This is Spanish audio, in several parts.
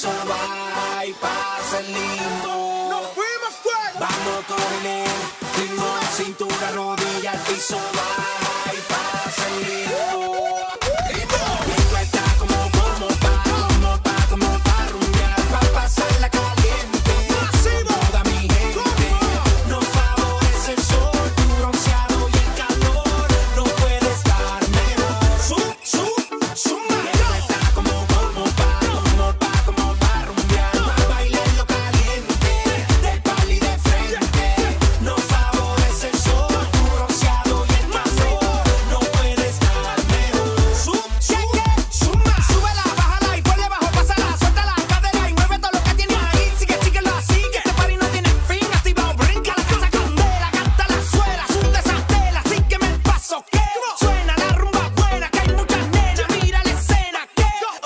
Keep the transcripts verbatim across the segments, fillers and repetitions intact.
piso va y pasa el limbo. ¡Nos fuimos fuera! Vamos con el ritmo, cintura, rodilla, al piso va y pasa el limbo. Limbo está como, como pa, como pa, como pa rumbear, pa pasarla caliente. ¡Masivo! Toda mi gente nos favorece el sol, tu bronceado y el calor. No puede estar mejor. ¡Sub, sub, suma! Limbo está como, como pa, como pa, como pa rumbear, pa bailarlo caliente, de pal y de frente. Nos favorece el sol, tu bronceado y el calor. No puede estar mejor. ¡Sub, cheque, suma! Súbela, bájala y ponle bajo, pásala, suelta la cadera y mueve todo lo que tienes ahí. Sigue, sigue, lo sigue. Este party no tiene fin, activado, brinca la casa candela, canta la suela, sunde esa tela, sígueme el paso que suena la rumba buena, que hay muchas nenas, mira la escena que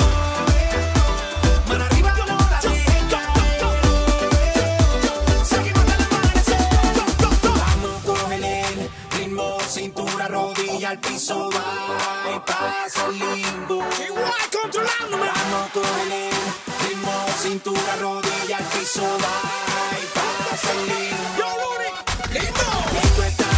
mano arriba, no la dejen caer. Seguimos del amanecer. Vamos con el ritmo, cintura, rodilla, al piso va y pasa el limbo. Igual controlándome. Vamos con el ritmo, cintura, rodilla, al piso va y pasa el limbo. Yo, Luni, lindo. Esto está